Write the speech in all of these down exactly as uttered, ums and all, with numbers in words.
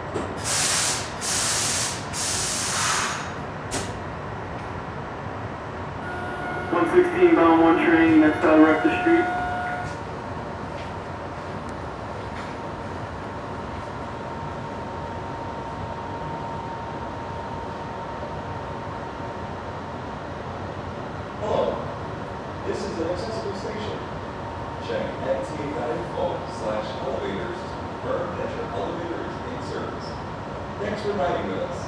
one sixteen bound one train, next stop R sixty-two Street. Hello, this is an accessible station. Check N T dot info slash elevators to confirm that your elevator is in service. Thanks for riding with us.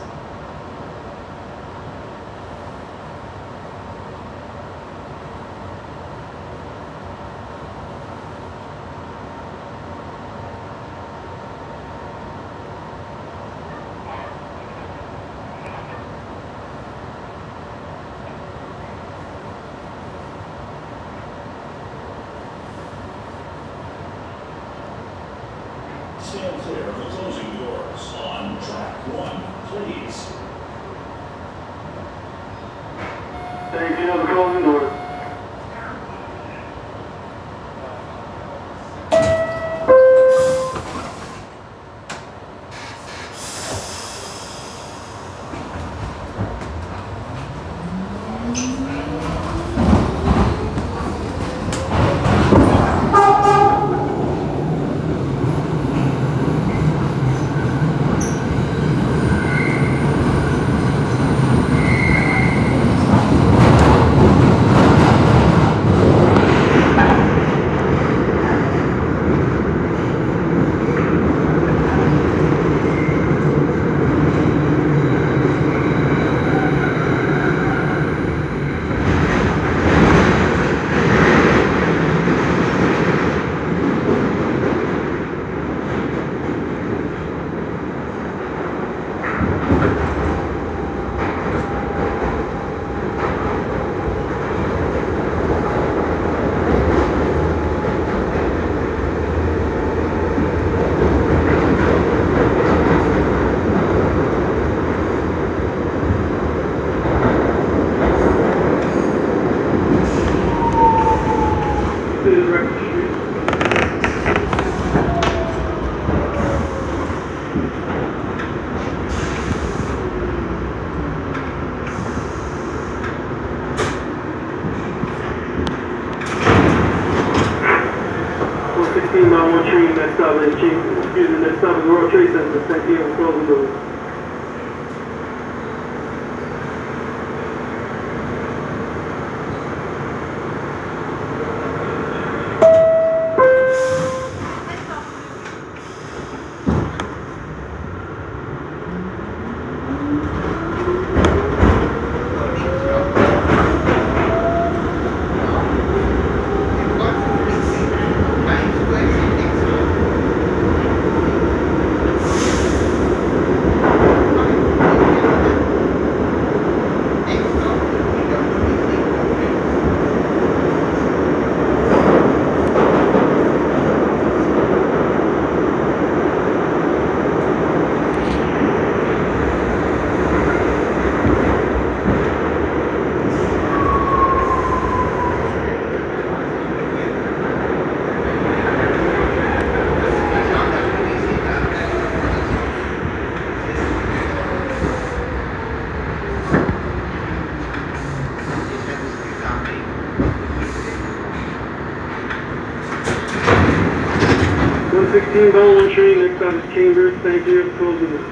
Stand clear of the closing doors on track one, please. Thank you, the closing doors. sixteen mile one train, next stop is excuse me, next stop is World Trade Center. Thank you for closing doors. one sixteen bound one train, next stop is Chambers. Thank you for closing doors.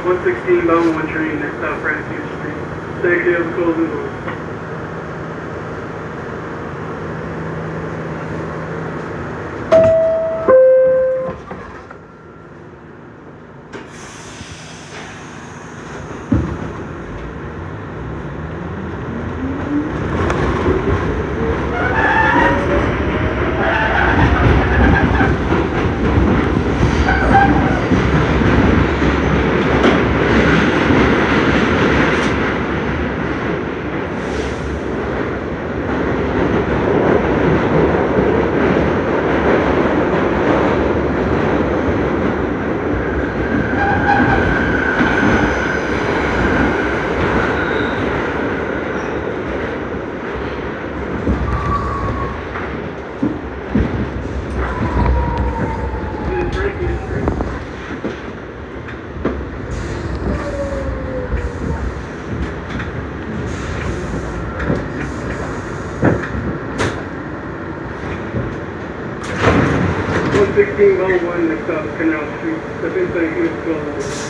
one sixteen bound one train next stop Dyckman Street. Stay clear of the closing doors. one sixteen bound one next stop Canal Street. Step inside here to closing doors.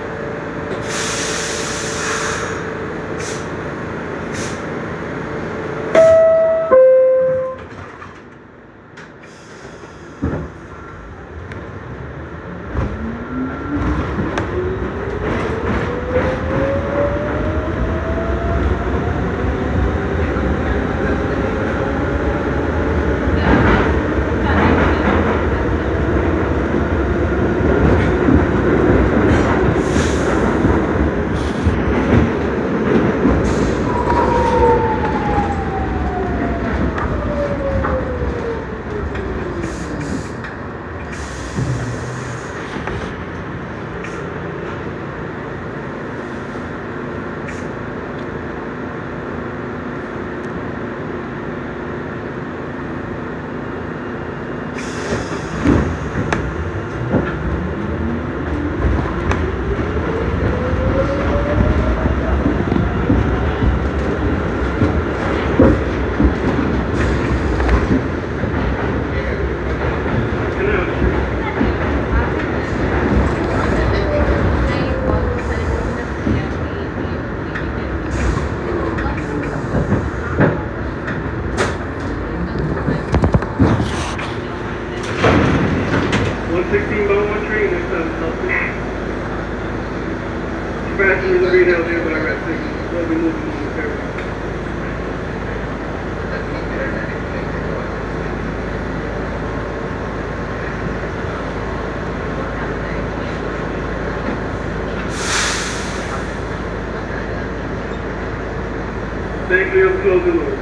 sixteen bound one train next stop South Ferry. Passengers are being held here by red signal. They'll be moving momentarily. Stay clear of closing doors.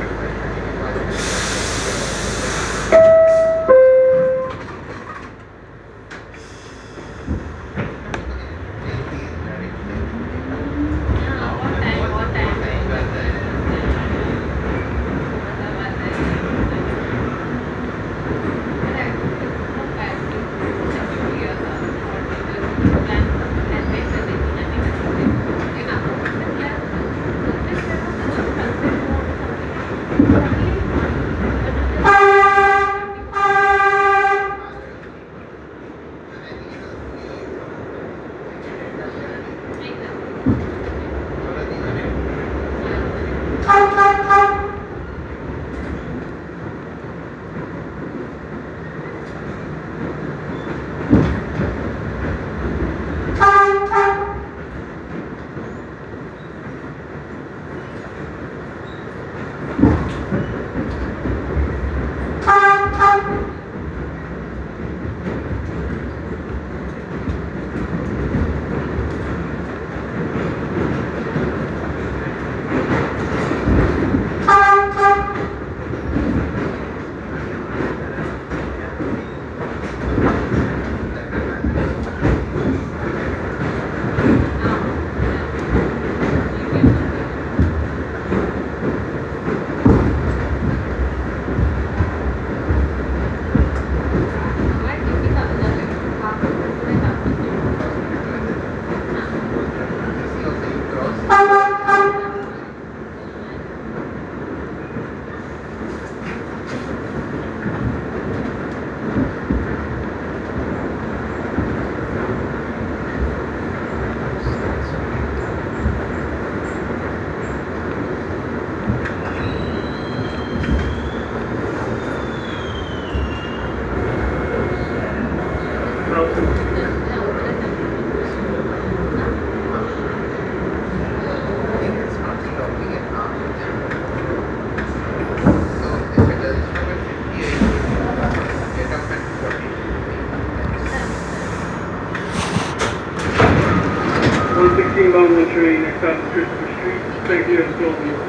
one sixteen bound one train next stop is Christopher Street. Thank you, have closing doors.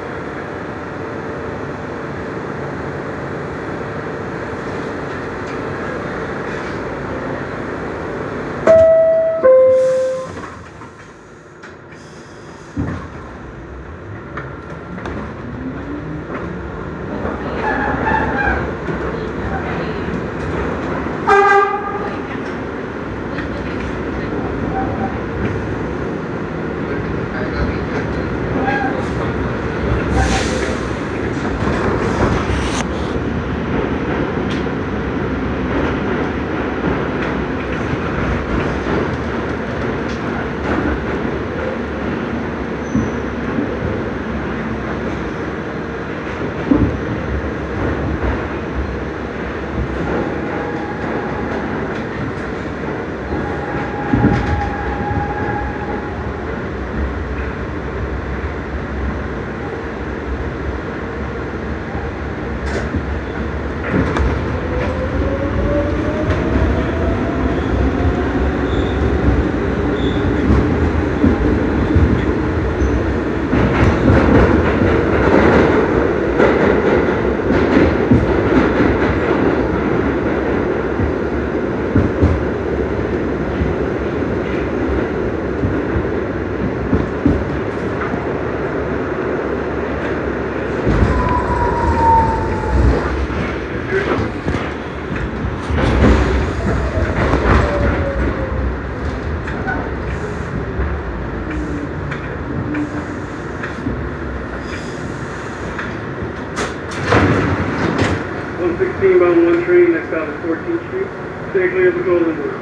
one sixteen bound one train next stop is fourteenth Street. Stay clear of the golden doors.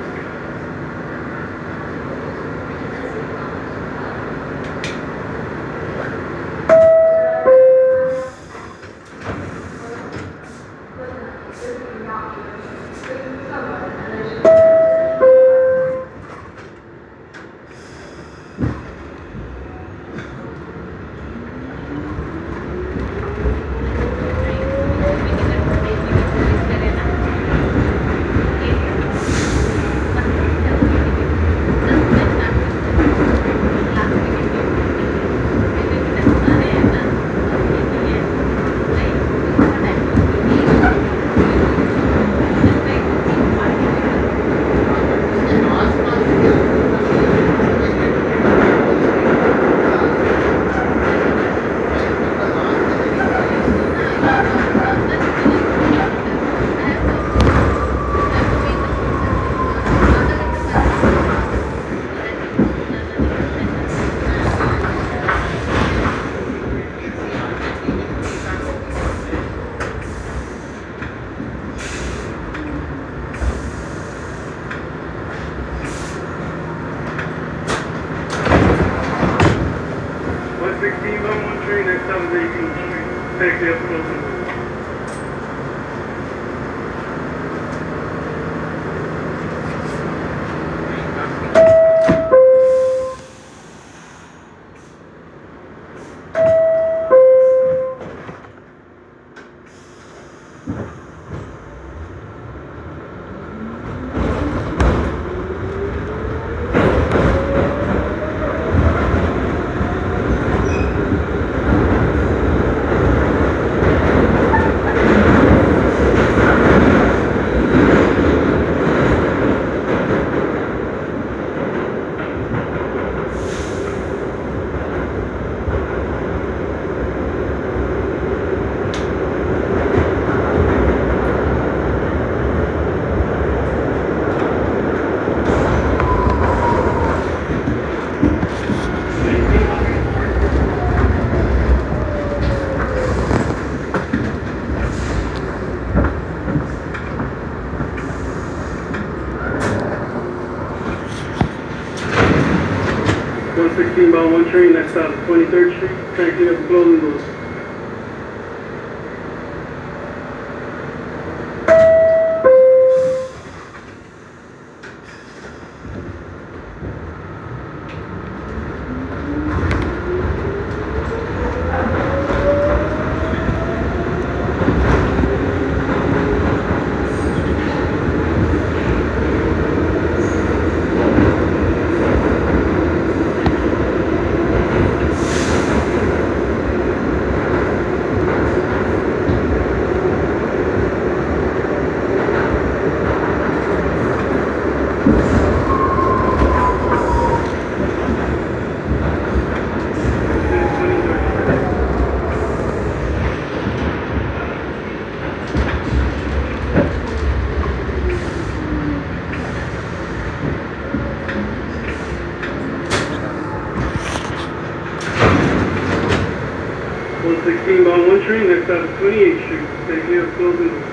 sixteen bound one train next stop is eighteenth Street. Stay clear of the golden doors. one sixteen bound one train next stop is twenty-third Street. Thank you, have the closing doors. sixteen bound one train, next stop is twenty-eighth Street. Thank you, closing doors.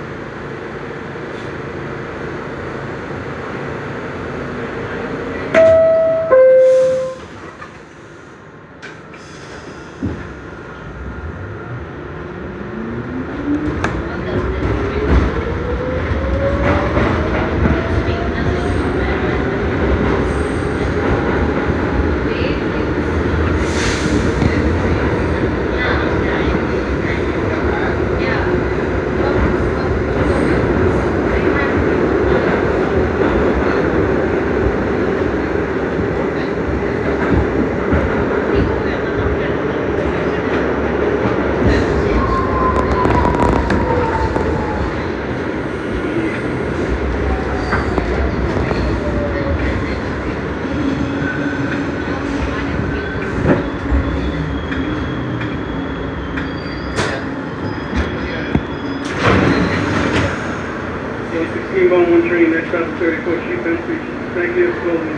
sixteen bound one train, next stop is thirty-fourth Street, Dyckman Street. Thank you, closing.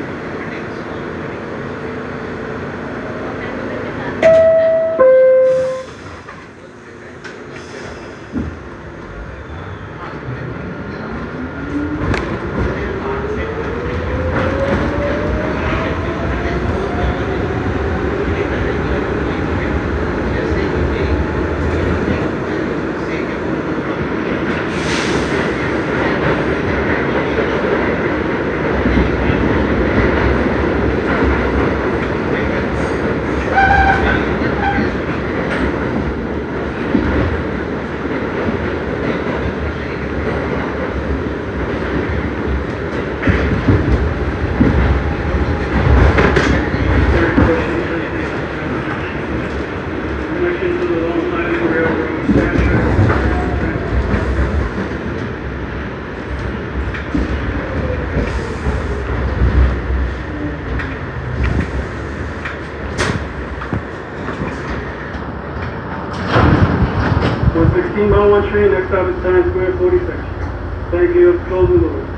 sixteen bound one train, next stop is Times Square, forty-sixth. Thank you, closing the door.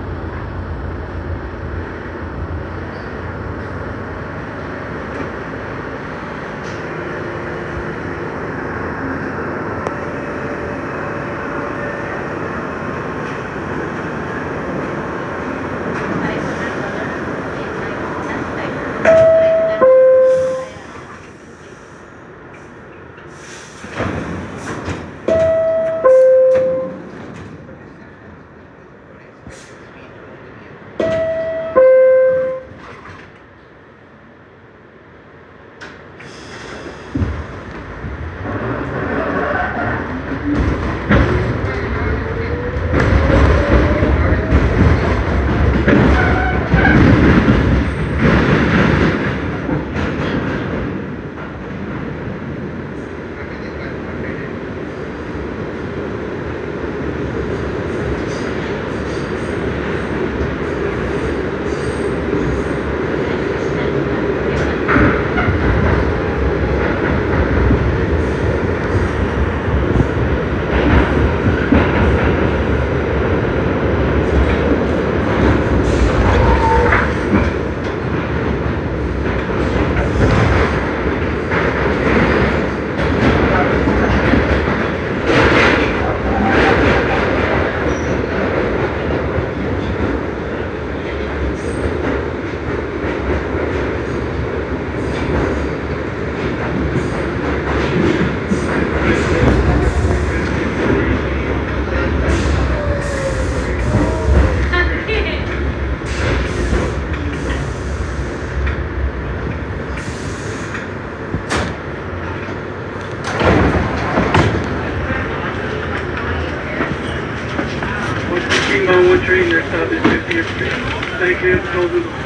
one train, next stop is fiftieth Street. Thank you, closing the door.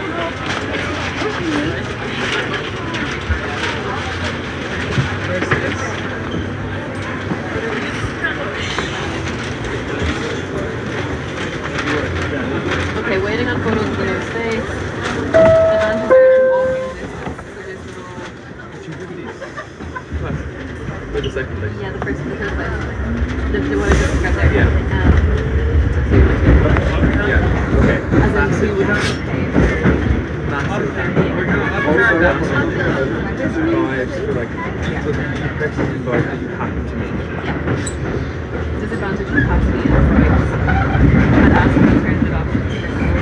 Okay, waiting on photos of the new space. The lunches are in walking distance, so there's no... Where's the second place? Yeah, the first and the third place. The, the one I just described there. Yeah. Um, so you would Yeah, okay. as in we would have to pay. Massive. Massive. that disadvantage for like people that you personally invite that you happen to meet. Disadvantage capacity and price. I'd ask for alternative options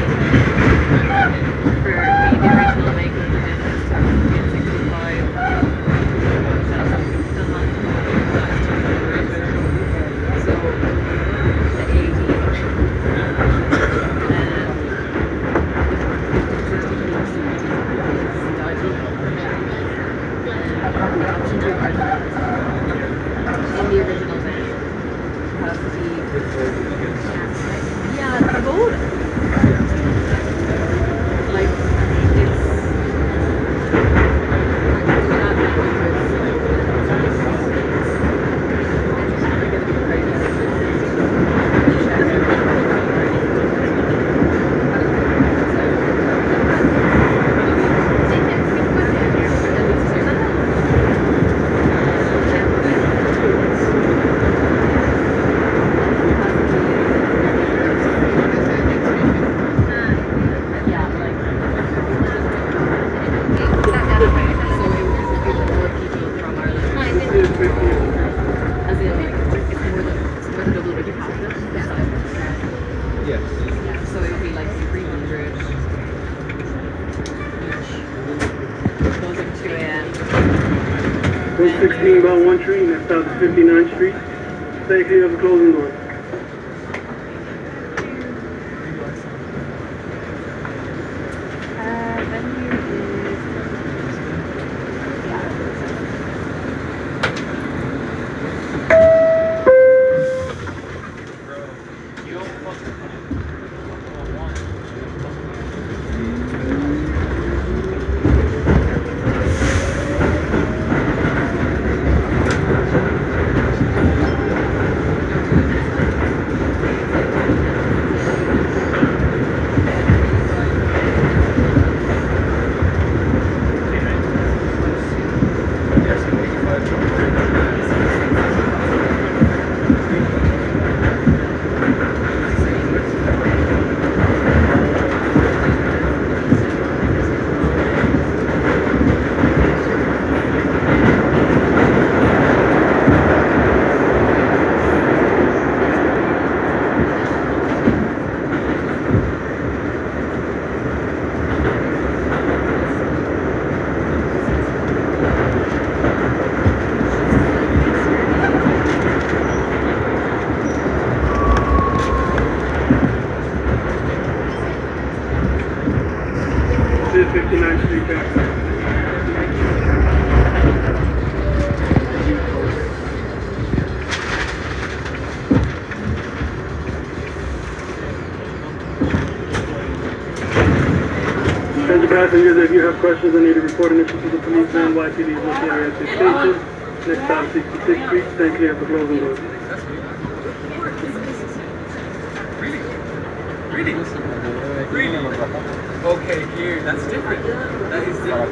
for me, the original make of the dentist to be at sixty-five. So the eighty. In the original band, capacity. Yeah, the boat. Like, it's. We're not that one sixteen by one train at South fifty-ninth Street. Stay clear of the closing doors. fifty-ninth Street back. Attention passengers, if you have questions or need to report an issue to the police van, Y P D is located at this station. Next stop, sixty-sixth Street. Stay clear of the closing doors. Really? Really? Really? Okay, here, that's different. That is different.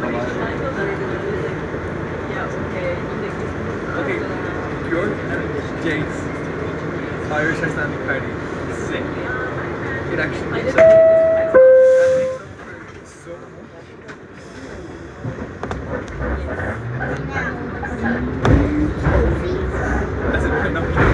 Okay, Bjork and James, Irish Icelandic party, sick. It actually makes up. That makes up for so much. As in Pinocchio.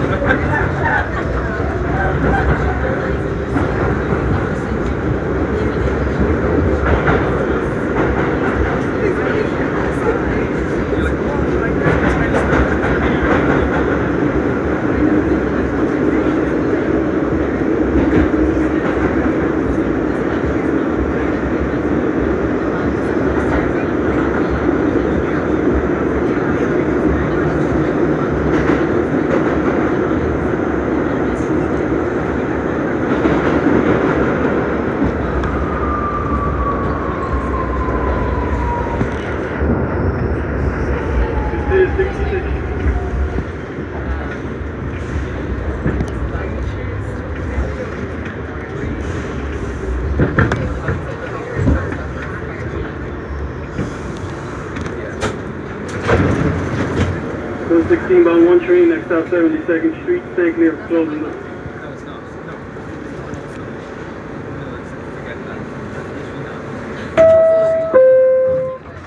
sixteen by one train, next stop seventy-second Street. Stay clear of closing doors. No, it's not. No. No, it's not. No, it's, forget that. That's usually not.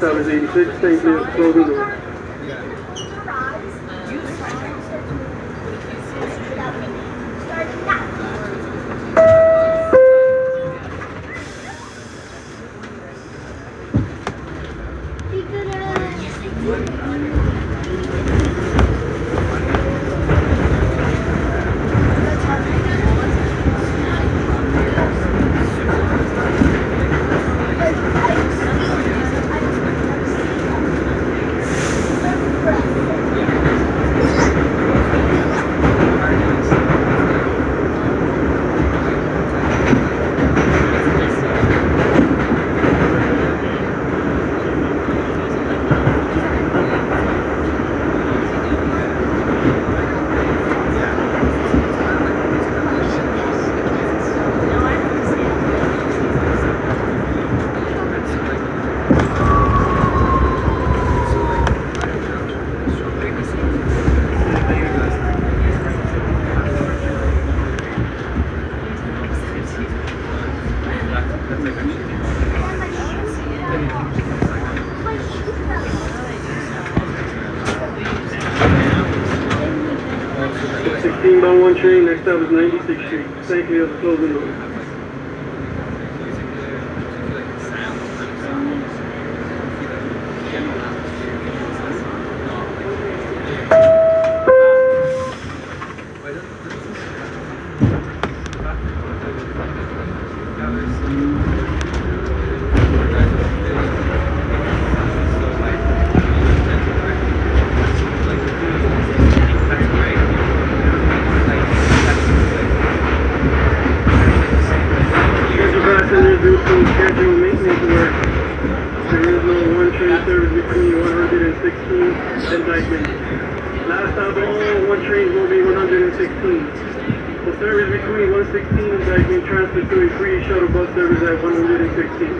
stop is eighty-six. Stay clear of the closing doors. sixteen bound one train, next stop is ninety-sixth Street. Thank you, the closing doors. Due to scheduled maintenance work, there is no one train service between one hundred sixteen and Dyckman. Last stop, all one trains will be one hundred sixteen. The service between one sixteen and Dyckman transferred to a free shuttle bus service at one hundred sixteen.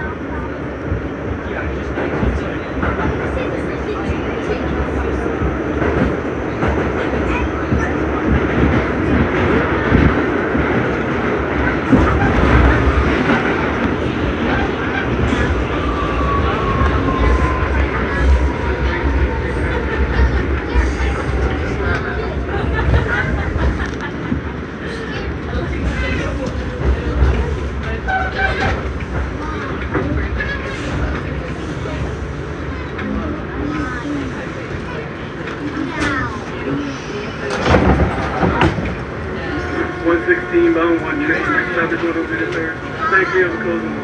one sixteen bound one train, next stop is one oh third. Thank you, I'm closing.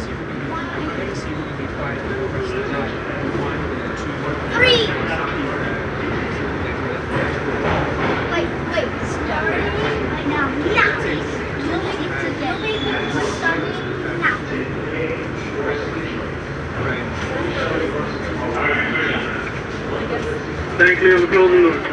Three! Wait, wait, start right now, now! You'll make it today. We're starting now. Thank you, I'm closing doors.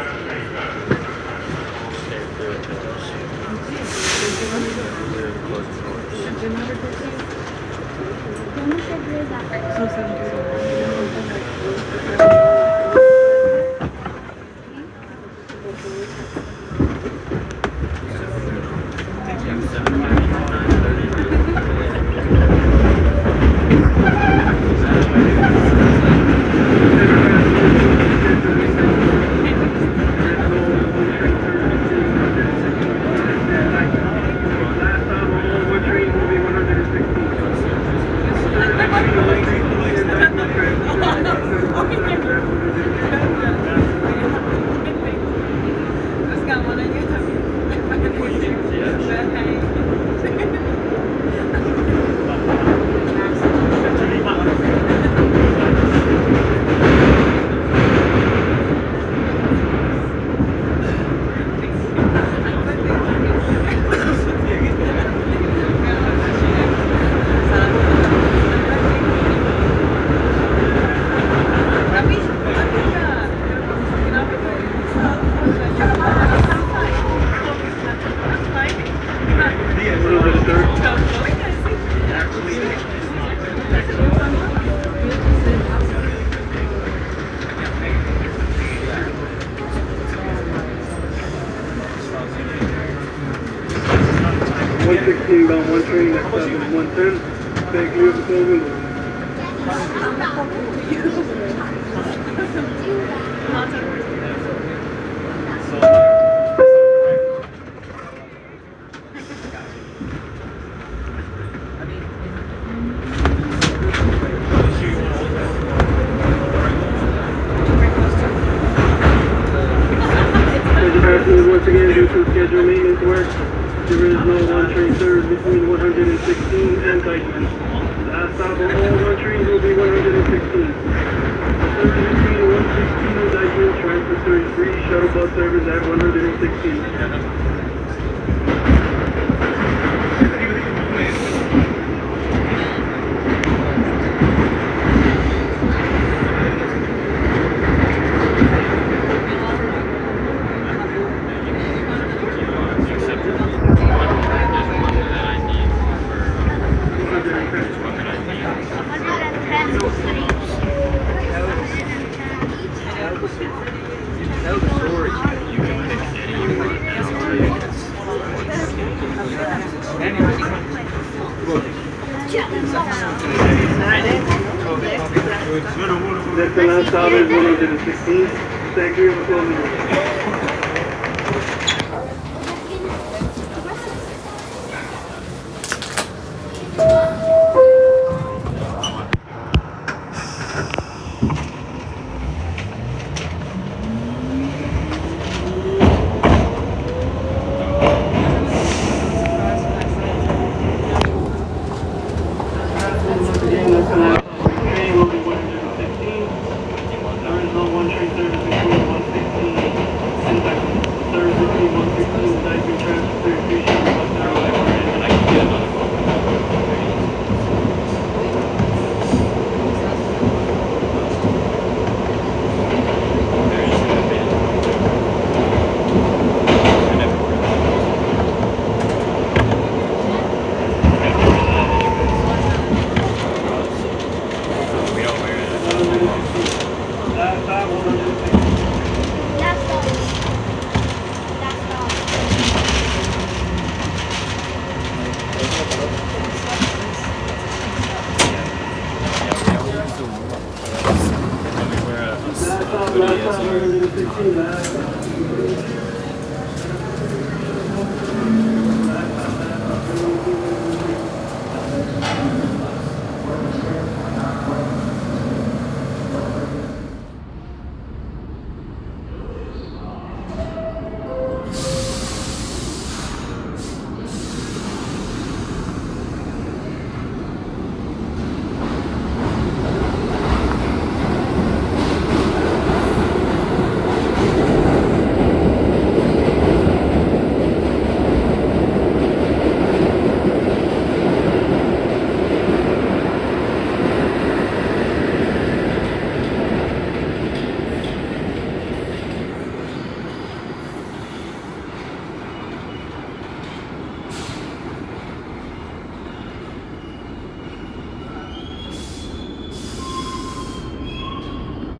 one sixteen bound one train, next stop is one ten. Thank you, the closing doors. Once again, due to scheduled maintenance work, there is no one train service between one hundred sixteen and Dyckman. Last stop on all one trains will be one hundred sixteen. The service between one sixteen and Dyckman transfers to a free shuttle bus service at one hundred sixteen. That's the last stop is one hundred sixteen. Thank you for closing. Last stop, one hundred sixteen.